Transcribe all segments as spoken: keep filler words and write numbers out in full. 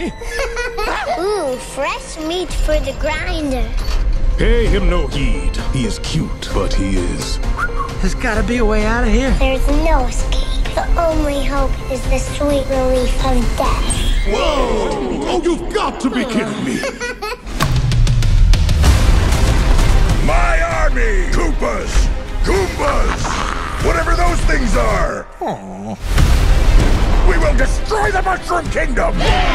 me? Ooh, fresh meat for the grinder. Pay him no heed. He is cute, but he is. There's gotta be a way out of here. There's no escape. The only hope is the sweet relief of death. Whoa! Oh, you've got to be kidding me. My army! Koopas! Goombas! Whatever those things are! Aww. We will destroy the Mushroom Kingdom!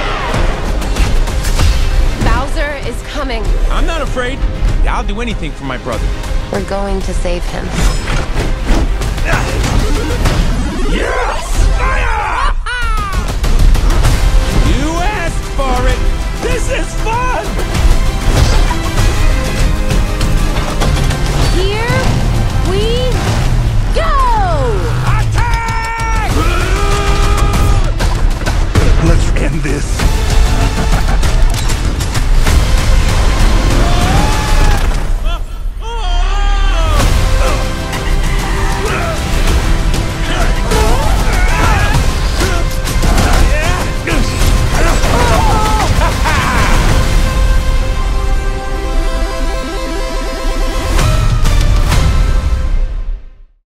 Bowser is coming. I'm not afraid. I'll do anything for my brother. We're going to save him.